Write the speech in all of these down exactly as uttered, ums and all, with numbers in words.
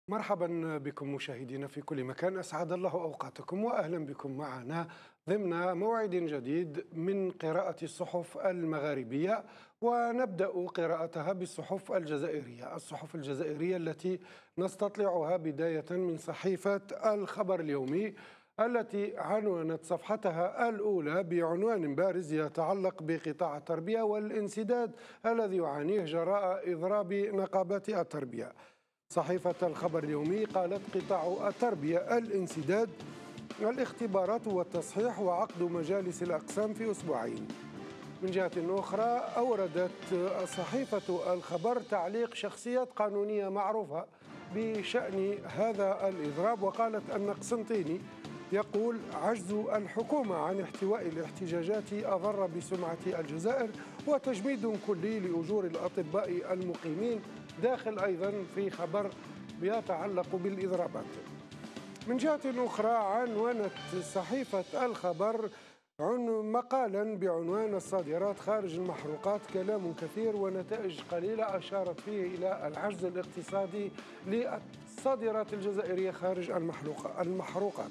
مرحبا بكم مشاهدينا في كل مكان، أسعد الله أوقاتكم وأهلا بكم معنا ضمن موعد جديد من قراءة الصحف المغاربية. ونبدأ قراءتها بالصحف الجزائرية الصحف الجزائرية التي نستطلعها بداية من صحيفة الخبر اليومي، التي عنونت صفحتها الأولى بعنوان بارز يتعلق بقطاع التربية والانسداد الذي يعانيه جراء إضراب نقابات التربية. صحيفة الخبر اليومي قالت: قطاع التربية الانسداد، الاختبارات والتصحيح وعقد مجالس الأقسام في أسبوعين. من جهة أخرى أوردت صحيفة الخبر تعليق شخصيات قانونية معروفة بشأن هذا الإضراب، وقالت أن قسنطيني يقول: عجز الحكومة عن احتواء الاحتجاجات أضر بسمعة الجزائر، وتجميد كلي لأجور الأطباء المقيمين، داخل أيضا في خبر يتعلق بالإضرابات. من جهة أخرى عنونت صحيفة الخبر مقالا بعنوان: الصادرات خارج المحروقات كلام كثير ونتائج قليلة، أشارت فيه إلى العجز الاقتصادي للصادرات الجزائرية خارج المحروقات.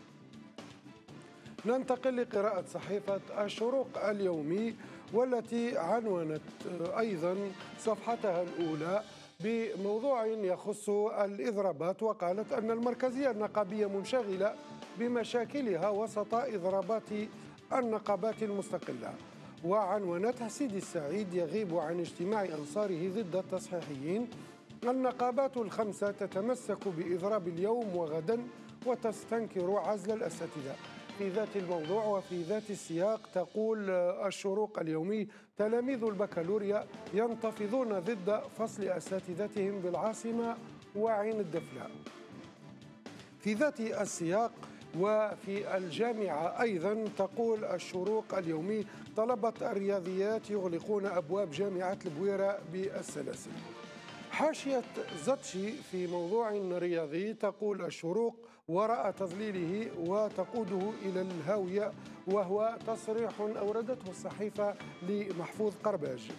ننتقل لقراءة صحيفة الشروق اليومي، والتي عنونت أيضا صفحتها الأولى بموضوع يخص الإضرابات، وقالت أن المركزية النقابية منشغلة بمشاكلها وسط إضرابات النقابات المستقلة. وعنونتها: سيدي السعيد يغيب عن اجتماع أنصاره ضد التصحيحيين، النقابات الخمسة تتمسك بإضراب اليوم وغدا وتستنكر عزل الأساتذة. في ذات الموضوع وفي ذات السياق تقول الشروق اليومي: تلاميذ البكالوريا ينتفضون ضد فصل أساتذتهم بالعاصمة وعين الدفلة. في ذات السياق وفي الجامعة أيضا تقول الشروق اليومي: طلبة الرياضيات يغلقون أبواب جامعة البويرة بالسلاسل. حاشية زتشي في موضوع رياضي تقول الشروق: وراء تضليله وتقوده إلى الهاوية، وهو تصريح أوردته الصحيفة لمحفوظ قرباج.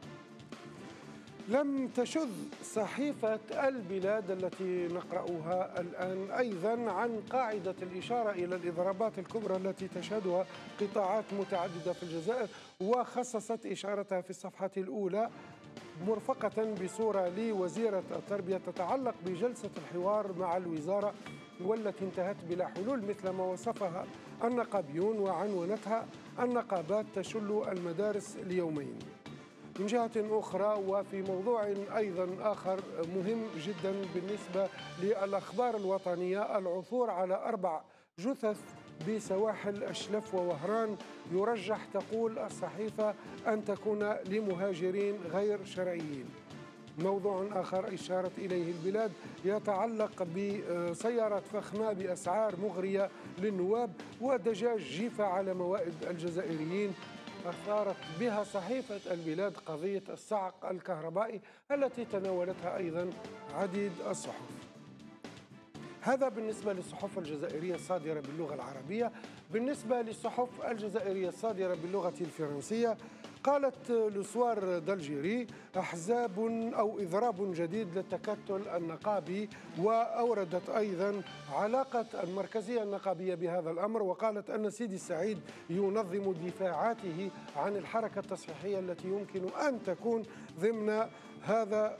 لم تشذ صحيفة البلاد التي نقرأها الآن أيضا عن قاعدة الإشارة إلى الإضرابات الكبرى التي تشهدها قطاعات متعددة في الجزائر، وخصصت إشارتها في الصفحة الأولى مرفقة بصورة لوزيرة التربية تتعلق بجلسة الحوار مع الوزارة والتي انتهت بلا حلول مثل ما وصفها النقابيون، وعنونتها: النقابات تشل المدارس ليومين. من جهة أخرى وفي موضوع أيضا آخر مهم جدا بالنسبة للأخبار الوطنية: العثور على أربع جثث بسواحل الشلف ووهران، يرجح تقول الصحيفة أن تكون لمهاجرين غير شرعيين. موضوع آخر أشارت إليه البلاد يتعلق بسيارة فخمة بأسعار مغرية للنواب ودجاج جيفة على موائد الجزائريين. أثارت بها صحيفة البلاد قضية الصعق الكهربائي التي تناولتها أيضا عديد الصحف. هذا بالنسبة للصحف الجزائرية الصادرة باللغة العربية. بالنسبة للصحف الجزائرية الصادرة باللغة الفرنسية، قالت لسوار دالجيري: أحزاب أو إضراب جديد للتكتل النقابي، وأوردت أيضا علاقة المركزية النقابية بهذا الأمر، وقالت أن سيدي السعيد ينظم دفاعاته عن الحركة التصحيحية التي يمكن أن تكون ضمن هذا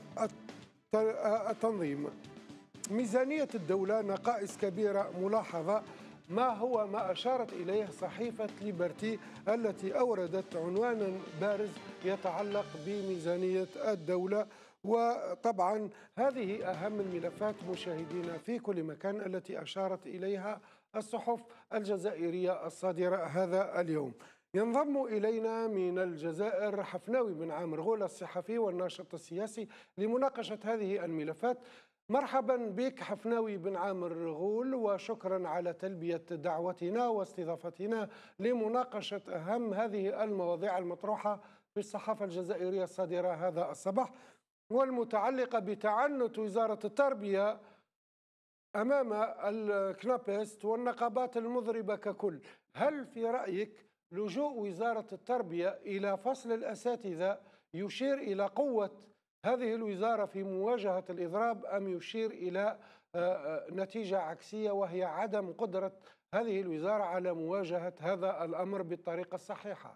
التنظيم. ميزانية الدولة نقائص كبيرة ملاحظة، ما هو ما أشارت إليه صحيفة ليبرتي التي أوردت عنوانا بارز يتعلق بميزانية الدولة. وطبعا هذه أهم الملفات مشاهدينا في كل مكان التي أشارت إليها الصحف الجزائرية الصادرة هذا اليوم. ينضم إلينا من الجزائر حفناوي بن عامر غول، الصحفي والناشط السياسي، لمناقشة هذه الملفات. مرحبا بك حفناوي بن عامر غول، وشكرا على تلبية دعوتنا واستضافتنا لمناقشة أهم هذه المواضيع المطروحة في الصحافة الجزائرية الصادرة هذا الصباح، والمتعلقة بتعنت وزارة التربية أمام الكنابست والنقابات المضربة ككل. هل في رأيك لجوء وزارة التربية إلى فصل الأساتذة يشير إلى قوة هذه الوزارة في مواجهة الإضراب أم يشير إلى آه، آه، نتيجة عكسية، وهي عدم قدرة هذه الوزارة على مواجهة هذا الأمر بالطريقة الصحيحة؟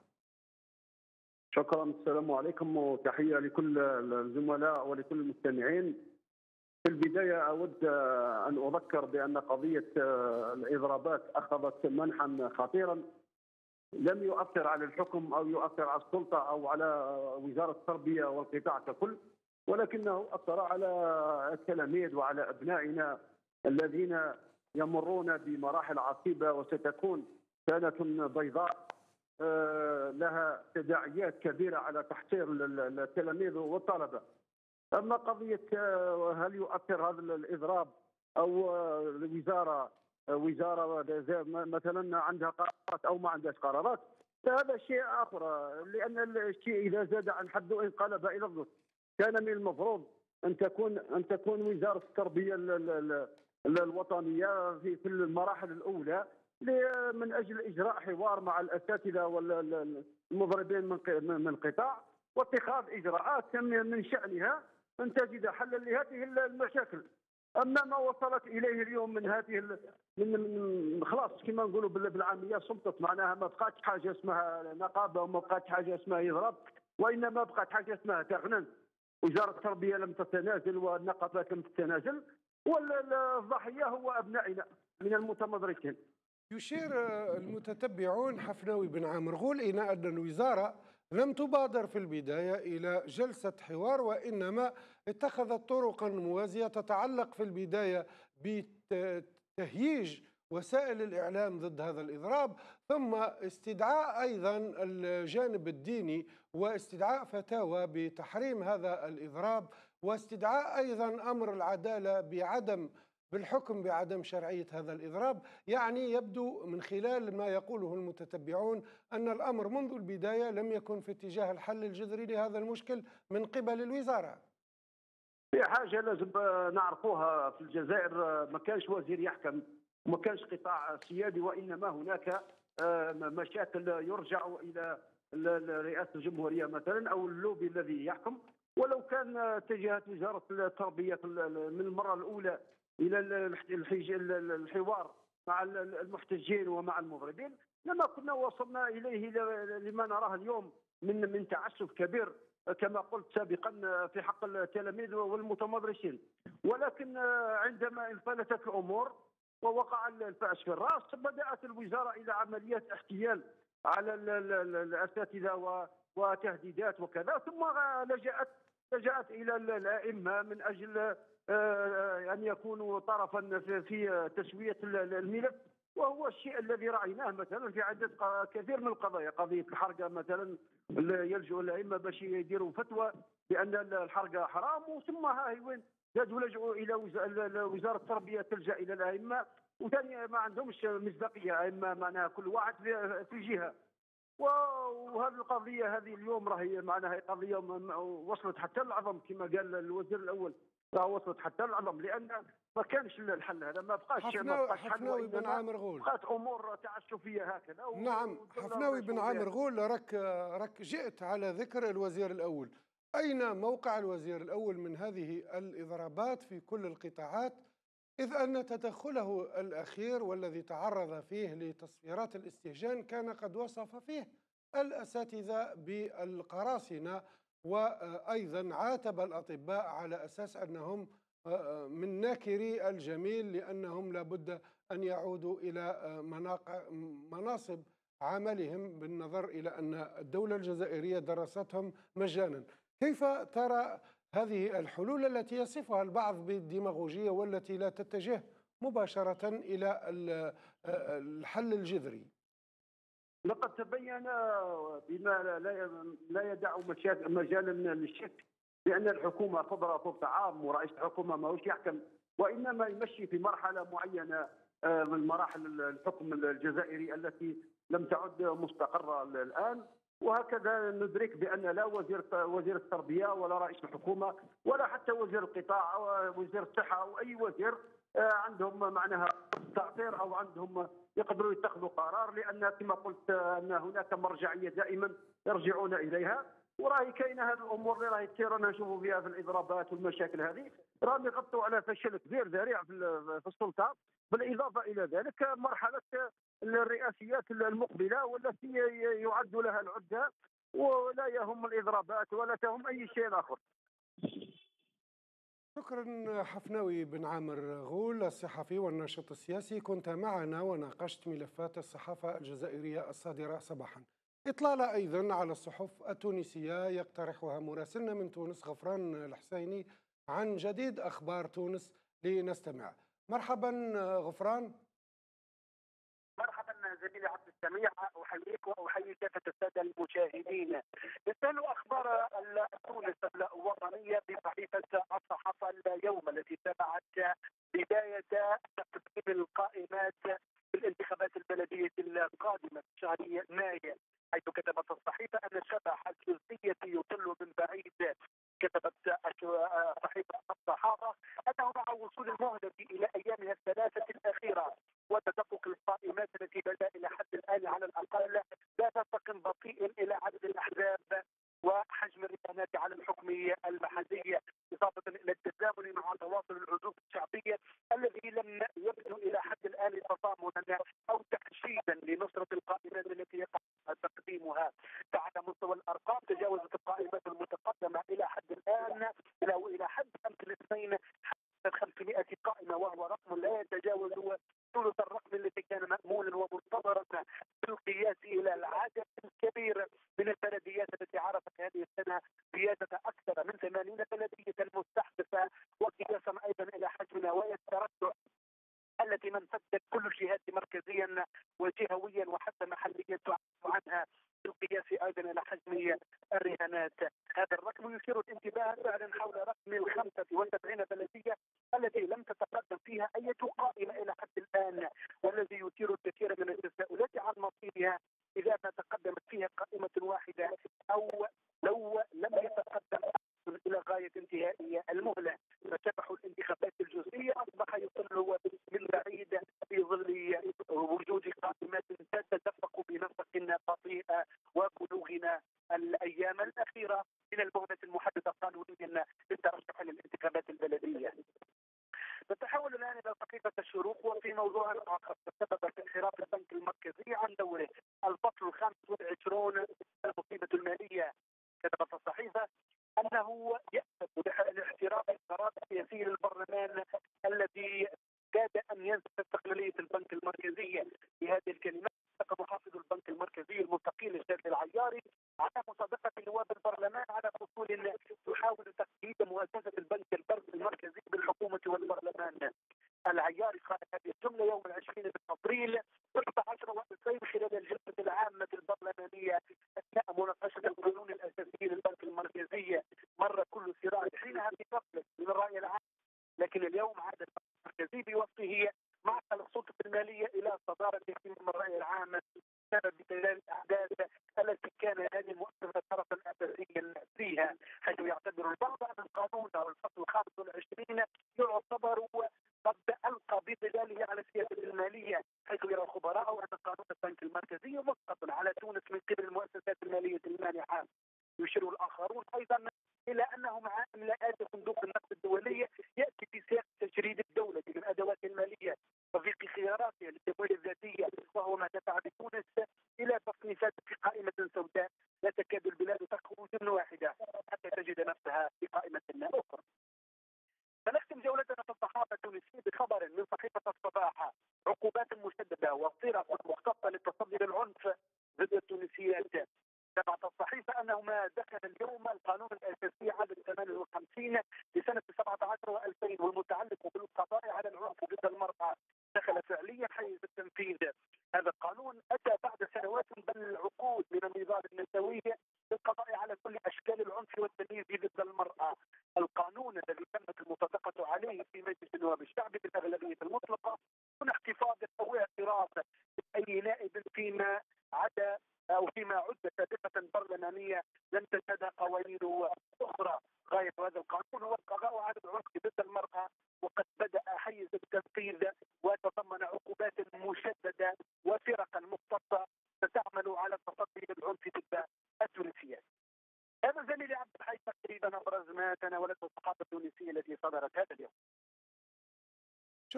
شكرا، السلام عليكم وتحية لكل الزملاء ولكل المستمعين. في البداية أود أن أذكر بأن قضية الإضرابات أخذت منحا خطيرا لم يؤثر على الحكم أو يؤثر على السلطة أو على وزارة التربية والقطاع ككل، ولكنه أثر على التلاميذ وعلى أبنائنا الذين يمرون بمراحل عصيبة وستكون سنة بيضاء آه، لها تداعيات كبيرة على تحصيل التلاميذ والطلبة. أما قضية آه، هل يؤثر هذا الإضراب أو آه، الوزارة آه، وزارة زي مثلا عندها قرارات أو ما عندهاش قرارات، فهذا شيء آخر، لأن الشيء إذا زاد عن حده انقلب إلى الضد. كان من المفروض أن تكون أن تكون وزارة التربية الوطنية في في المراحل الأولى من اجل اجراء حوار مع الاساتذه والمضربين من القطاع واتخاذ اجراءات من شانها ان تجد حلا لهذه المشاكل. اما ما وصلت اليه اليوم من هذه من خلاص كما نقولوا بالعاميه سلطت، معناها ما بقاتش حاجه اسمها نقابه وما بقاتش حاجه اسمها يضرب، وانما بقات حاجه اسمها تغنن. وزاره التربيه لم تتنازل والنقابات لم تتنازل، والضحيه هو ابنائنا من المتمدرسين. يشير المتتبعون حفناوي بن عامر غول إلى أن الوزارة لم تبادر في البداية إلى جلسة حوار، وإنما اتخذت طرقا موازية تتعلق في البداية بتهييج وسائل الإعلام ضد هذا الإضراب، ثم استدعاء أيضا الجانب الديني واستدعاء فتاوى بتحريم هذا الإضراب، واستدعاء أيضا أمر العدالة بعدم بالحكم بعدم شرعية هذا الإضراب. يعني يبدو من خلال ما يقوله المتتبعون أن الأمر منذ البداية لم يكن في اتجاه الحل الجذري لهذا المشكل من قبل الوزارة. في حاجة لازم نعرفوها في الجزائر، ما كانش وزير يحكم وما كانش قطاع سيادي، وإنما هناك مشاكل يرجع إلى رئاسة الجمهورية مثلا أو اللوبي الذي يحكم. ولو كان اتجهت وزارة التربية من المرة الأولى الى الحوار مع المحتجين ومع المضربين لما كنا وصلنا اليه لما نراه اليوم من من تعسف كبير كما قلت سابقا في حق التلاميذ والمتمدرسين. ولكن عندما انفلتت الامور ووقع الفأس في الراس بدأت الوزارة الى عمليات احتيال على الاساتذه وتهديدات وكذا، ثم لجأت لجأت الى الائمه من اجل أن يكونوا طرفا في تسوية الملف، وهو الشيء الذي رأيناه مثلا في عدة كثير من القضايا. قضية الحرقة مثلا يلجؤ الأئمة باش يديروا فتوى بأن الحرقة حرام، ثم ها وين زادوا لجؤوا إلى وزارة التربية تلجأ إلى الأئمة، وثاني ما عندهمش مصداقية أئمة، معناها كل واحد في جهة. وهذه القضية هذه اليوم راهي معناها قضية وصلت حتى العظم كما قال الوزير الأول، وصلت حتى العظم، لان ما كانش الحل هذا، ما بقاش ما بقاش حفناوي بن عامر غول بقات امور تعسفيه هكذا. نعم حفناوي بن عامر غول، رك رك جئت على ذكر الوزير الاول. اين موقع الوزير الاول من هذه الاضرابات في كل القطاعات؟ اذ ان تدخله الاخير والذي تعرض فيه لتصفيرات الاستهجان كان قد وصف فيه الاساتذه بالقراصنه، وأيضا عاتب الأطباء على أساس أنهم من ناكري الجميل لأنهم لابد أن يعودوا إلى مناصب عملهم بالنظر إلى أن الدولة الجزائرية درستهم مجانا. كيف ترى هذه الحلول التي يصفها البعض بالديماغوجية والتي لا تتجه مباشرة إلى الحل الجذري؟ لقد تبين بما لا يدع مجالا للشك بان الحكومه تضرب سلطه عام، ورئيس الحكومه ماهوش يحكم وانما يمشي في مرحله معينه من مراحل الحكم الجزائري التي لم تعد مستقره الان. وهكذا ندرك بان لا وزير وزير التربيه ولا رئيس الحكومه ولا حتى وزير القطاع او وزير الصحه او اي وزير عندهم معناها تعطير او عندهم يقدروا يتخذوا قرار، لان كما قلت ان هناك مرجعيه دائما يرجعون اليها. وراهي كاينه هذه الامور اللي راهي تصير، رانا نشوفوا فيها في الاضرابات والمشاكل هذه، راهم يغطوا على فشل كبير ذريع في في السلطه. بالاضافه الى ذلك مرحله الرئاسيات المقبله والتي يعد لها العده، ولا يهم الاضرابات ولا تهم اي شيء اخر. شكرا حفناوي بن عامر غول الصحفي والناشط السياسي، كنت معنا وناقشت ملفات الصحافة الجزائرية الصادرة صباحا. إطلالة أيضا على الصحف التونسية يقترحها مراسلنا من تونس غفران الحسيني عن جديد أخبار تونس، لنستمع. مرحبا غفران. مرحبا زميلي عبد السميع، احييك واحيي كافه الساده المشاهدين. مثال اخبار تونس الوطنيه بصحيفه الصحافه اليوم التي تابعت بدايه تقديم القائمات في الانتخابات البلديه القادمه في شهر مايو، حيث كتبت الصحيفه ان الشبح الجنسيه يطل من بعيد. كتبت صحيفه الصحافه انه مع وصول المهله الى ايامها الثلاثه الاخيره وتدفق القائمات التي بدا الى حد الان على الاقل لا تستقم بطيء الى عدد الاحزاب وحجم الرهانات على الحكم المحلي، اضافه الى التزامن مع تواصل العزوف الشعبيه الذي لم يبدو الى حد الان تضامنا او تحشيدا لنصره القائمات التي يقع تقديمها. فعلى مستوى الارقام تجاوزت القائمات المتقدمه الى حد الان الى الى حد امس الاثنين خمسمائة قائمه، وهو رقم لا يتجاوز ثلث الرقم الذي كان مأمولا ومنتظرا بالقياس الى العدد الكبير من البلديات التي عرفت هذه السنه زياده اكثر من ثمانين بلديه مستحدثه، وقياسا ايضا الى حجم نوايا الترشح التي منفذت كل الجهات مركزيا وجهويا وحتى محليا تعبر عنها بالقياس ايضا الى حجم الرهانات. هذا الرقم يثير الانتباه فعلا حول رقم ال خمسة وسبعين بلديه التي لم تتقدم فيها اي قائمه الى حد الان، والذي يثير الكثير من التساؤلات عن مصيرها اذا ما تقدمت فيها قائمه واحده او لو لم يتقدم الى غايه انتهاء المهله. فشبح الانتخابات الجزئيه اصبح يطل من بعيد في ظل وجود قائمات تتدفق بنسق بطيء وبلوغنا الايام الاخيره من المهله المحدده قانونيا للترشح للانتخابات البلديه. نتحول الان الى صحيفه الشروق وفي موضوع اخر تسبب في انحراف البنك المركزي عن دوره. الفصل الخامس والعشرون المصيبه الماليه. كتبت الصحيفه انه يأسف لاحتراف القرار السياسي للبرلمان الذي كاد ان ينسف استقلاليه البنك المركزي. في هذه الكلمات اتفق محافظ البنك المركزي المستقيل الشاذلي العياري على مصادقه نواب البرلمان على فصول تحاول تقييد مؤسسه البنك المركزي بالحكومه والبرلمان. العياري قال هذه الجمله يوم العشرين من ابريل أحد عشر وألفين خلال الجلسه العامه البرلمانيه اثناء مناقشه القانون الاساسي للبنك المركزي. مر كل صراع حينها بفصل من الراي العام، لكن اليوم عاد البنك المركزي بوصفه معقل السلطه الماليه الى صداره اهتمام الراي العام بسبب تلال الاحداث التي كان هذه المؤسسه طرفا اساسيا فيها، حيث يعتبر البعض ان القانون او الفصل الخامس والعشرين يعتبر قد القى بظلاله على السياسه الماليه، حيث يرى الخبراء ان قانون البنك المركزي مسقط على تونس من قبل المؤسسات الماليه المانحه. يشير الاخرون ايضا الى انه مع املاءات صندوق النقد الدولي ياتي في سياق تجريد الدوله من ادوات الماليه وفق خياراتها للتمويل الذاتيه، وهو ما دفع بتونس الى تصنيفات في قائمه سوداء لا تكاد البلاد تخرج من واحده حتى تجد نفسها في قائمه اخرى. فنختم جولتنا في الصحافه التونسيه بخبر من صحيفه الصباح: عقوبات مشدده وطرق مختصه للتصدي للعنف ضد التونسيات. تبعت الصحيفه انه ما دخل اليوم القانون الاساسي عدد ثمانية وخمسين لسنه سبعة عشر وألفين والمتعلق بالقضاء على العنف ضد المراه دخل فعليا حيز التنفيذ. هذا القانون اتى بعد سنوات بل العقود من النضال النسوي للقضاء على كل اشكال العنف والتمييز ضد المراه. القانون الذي تمت الموافقه عليه في مجلس النواب الشعبي بالاغلبيه المطلقه دون احتفاظ او اعتراض اي نائب فيما عدا او فيما عد سابقه برلمانيه لم تشهدها قوانين اخرى. غايه هذا القانون هو القضاء على العنف ضد المراه، وقد بدا حيز التنفيذ وتضمن عقوبات مشدده وفرقا مختصه ستعمل على التصدي للعنف ضد التونسيات. هذا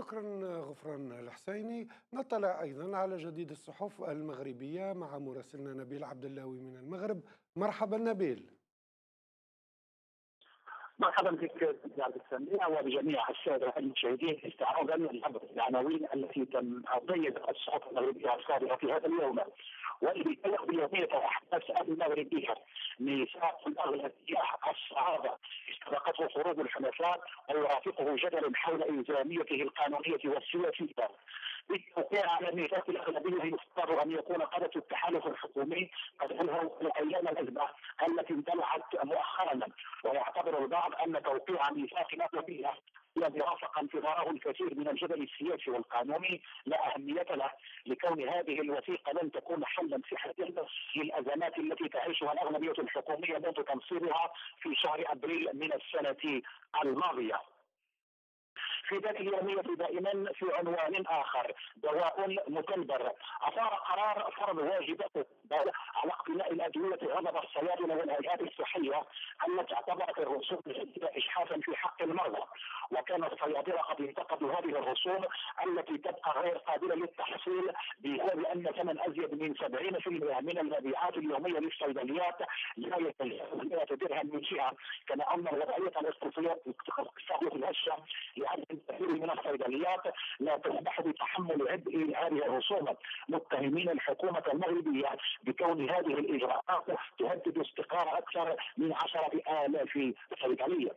شكرا غفران الحسيني. نطلع أيضا على جديد الصحف المغربية مع مراسلنا نبيل عبد اللاوي من المغرب. مرحبا نبيل. مرحبا بك عبد السميع وبجميع الساده المشاهدين استعراضا لابرز العناوين التي تم ضيقت الصحف المغربيه الصادره في هذا اليوم، والذي تليق بيوميه الاحداث المغربيه. ميثاق الاغلبيه الصعاده استبقته خروج الحلفاء ويرافقه جدل حول الزاميته القانونيه والسياسيه. بالتوقيع على ميثاق الاغلبيه يفترض ان يكون قاده التحالف الحكومي قد انهوا الايام الازمه التي اندلعت مؤخرا، ويعتبر البعض ان توقيع ميثاق الاغلبيه الذي رافق انتظاره الكثير من الجدل السياسي والقانوني لا اهميه له، لكون هذه الوثيقه لن تكون حلا صحيا للازمات التي تعيشها الاغلبيه الحكوميه منذ تنصيبها في شهر ابريل من السنه الماضيه. في ذات اليومية دائما في عنوان آخر، دواء متنبر، أثار قرار فرض واجبات على اقتناء الأدوية غضب الصيادلة والهيئات الصحية التي اعتبرت الرسوم الجديدة إجحافا في حق المرضى، وكان الصيادلة قد انتقدوا هذه الرسوم التي تبقى غير قابلة للتحصيل بسبب أن ثمن أزيد من سبعين بالمئة من المبيعات اليومية للصيدليات لا يتجاوز مئة درهم من جهة، كما أن الوضعية الاقتصادية الهشة لعدد كثير من الصيدليات لا تسمح بتحمل عبء هذه الرسوم، متهمين الحكومة المغربية بكون هذه الإجراءات تهدد استقرار أكثر من عشرة آلاف صيدلية.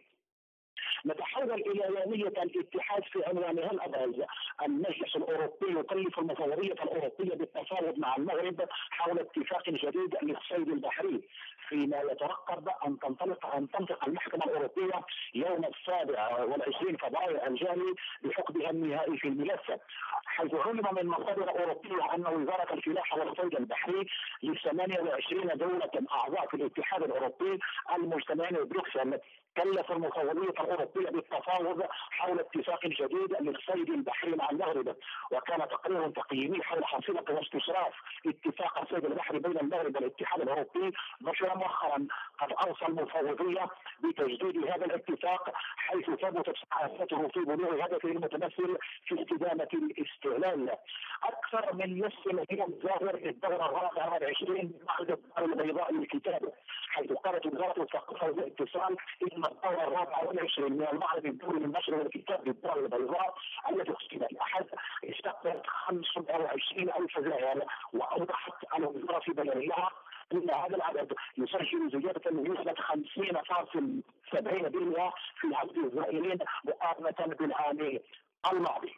نتحول الى يوميه الاتحاد في عنوانها الابرز، المجلس الاوروبي يكلف المفوضيه الاوروبيه بالتفاوض مع المغرب حول اتفاق جديد للصيد البحري، فيما يترقب ان تنطلق ان تنطق المحكمه الاوروبيه يوم السابع والعشرين فبراير الجاري بحكمها النهائي في الملف، حيث علم من مصادر اوروبيه ان وزاره الفلاحه والصيد البحري ل ثمانية وعشرين دوله اعضاء في الاتحاد الاوروبي المجتمعين ببروكسل كلف المفوضيه الاوروبيه بالتفاوض حول اتفاق جديد للصيد البحري مع المغرب. وكان تقرير تقييمي حول حصيله واستشراف اتفاق الصيد البحري بين المغرب والاتحاد الاوروبي نشر مؤخرا قد اوصى المفوضيه بتجديد هذا الاتفاق، حيث ثبتت سعادته في بلوغ هدفه المتمثل في استدامه الاستغلال. اكثر من نصف مليون زائر للدوره الرابعه والعشرين من معرض الدار البيضاء للكتاب، حيث قالت وزاره الثقافه والاتصال ان الدوره الرابعه والعشرين من المعرض الدولي للنشر والكتاب بالدار البيضاء التي اختتمت الاحد استقبلت خمسة وعشرين الف زائر، واوضحت الوزاره في بيانها ان هذا العدد يسجل زياده بنسبه خمسين فاصلة سبعين بالمئة في عدد الزائرين مقارنه بالعام الماضي.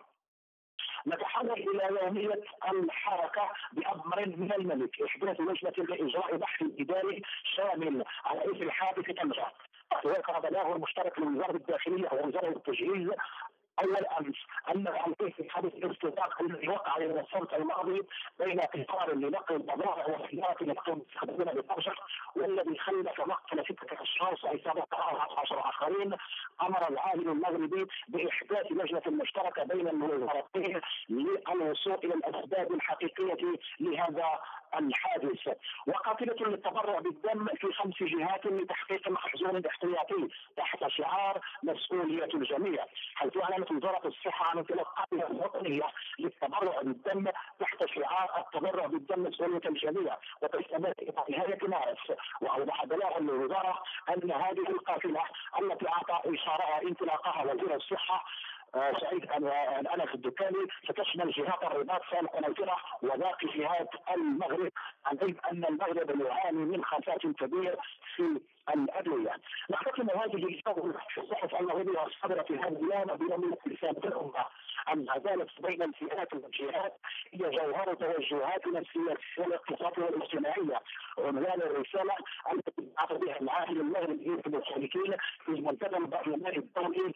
نتحول الى يوميه الحركه بامر من الملك، احداث لجنه لاجراء بحث اداري شامل على اثر حادث طنجه، وذكر بلاغ المشترك لوزاره الداخليه ووزاره التجهيز اول امس ان عليه في حدث الاستطاق الذي وقع يوم السبت الماضي بين قطار لنقل البضائع والسيارات التي تستخدمون بالطرشق، والذي خلف مقتل سته اشخاص واصابه اربعه عشر اخرين، امر العامل المغربي باحداث لجنه مشتركه بين الوزارتين للوصول الى الاسباب الحقيقيه لهذا الحادث. وقافله للتبرع بالدم في خمس جهات لتحقيق مخزون احتياطي تحت شعار مسؤوليه الجميع، حيث اعلنت وزاره الصحه عن انطلاقاتها الوطنيه للتبرع بالدم تحت شعار التبرع بالدم مسؤوليه الجميع، وتستمر الى نهايه مارس. واوضح بلاغ للوزاره ان هذه القافله التي اعطى اشارها انطلاقها وزير الصحه آه سعيد انس الدكاني ستشمل جهات الرباط سالق ونيطره وباقي جهات المغرب، علم ان المغرب يعاني من خسائر كبير في الادويه. نختتم هذه الجوله في الصحف المغربيه الصادره في هذا اليوم بيوم رساله الامه ان عداله بين الفئات والجهات هي جوهر توجهاتنا السياسيه والاقتصاديه والاجتماعيه. عنوان الرساله التي بعث بها العاهل المغربي للمشاركين في المنتدى البرلماني الدولي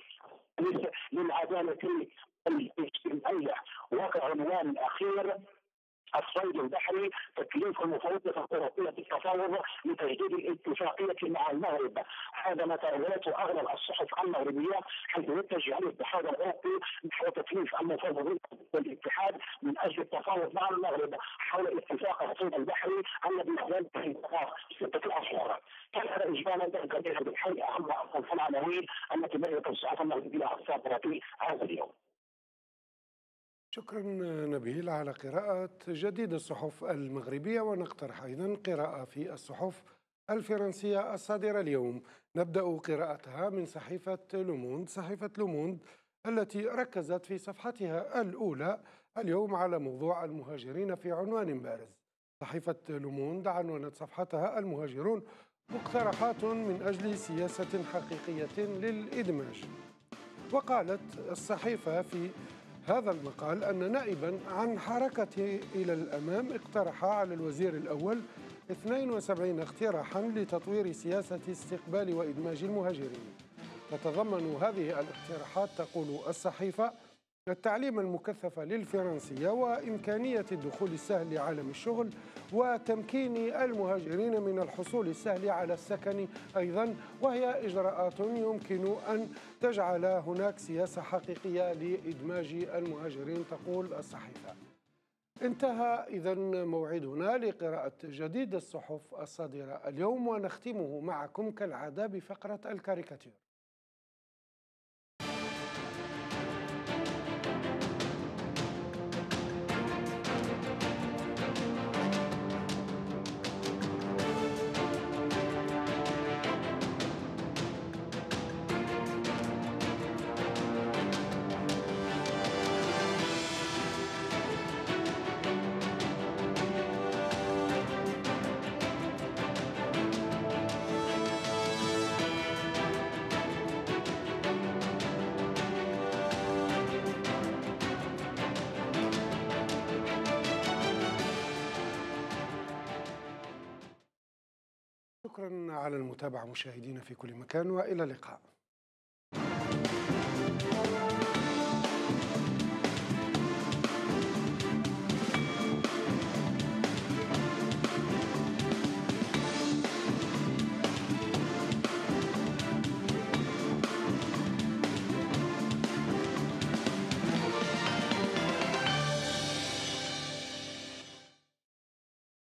للعداله الاجتماعيه، وكعنوان الاخير الصيد البحري تكليف المفوضيه الاوروبيه بالتفاوض لتجديد الاتفاقيه مع المغرب. هذا ما تناولته اغلب الصحف المغربيه، حيث يتجه الاتحاد الاوروبي نحو تكليف المفوضيه والاتحاد من اجل التفاوض مع المغرب حول اتفاق الصيد البحري الذي يزال في سته اشهر. كان هذا اجمالا جميعا بالحي اهم العناوين التي ملكت الصحف المغربيه الصادره هذا اليوم. شكرا نبيل على قراءة جديد الصحف المغربية، ونقترح أيضا قراءة في الصحف الفرنسية الصادرة اليوم. نبدأ قراءتها من صحيفة لوموند. صحيفة لوموند التي ركزت في صفحتها الأولى اليوم على موضوع المهاجرين في عنوان بارز. صحيفة لوموند عنونت صفحتها المهاجرون مقترحات من أجل سياسة حقيقية للإدماج. وقالت الصحيفة في هذا المقال أن نائبا عن حركة إلى الأمام اقترح على الوزير الأول اثنين وسبعين اقتراحا لتطوير سياسة استقبال وإدماج المهاجرين. تتضمن هذه الاقتراحات، تقول الصحيفة، التعليم المكثف للفرنسية وإمكانية الدخول السهل لعالم الشغل وتمكين المهاجرين من الحصول السهل على السكن أيضا، وهي إجراءات يمكن أن تجعل هناك سياسة حقيقية لإدماج المهاجرين، تقول الصحيفة. انتهى إذن موعدنا لقراءة جديد الصحف الصادرة اليوم، ونختمه معكم كالعادة بفقرة الكاريكاتير. شكرا على المتابعة مشاهدينا في كل مكان، وإلى اللقاء.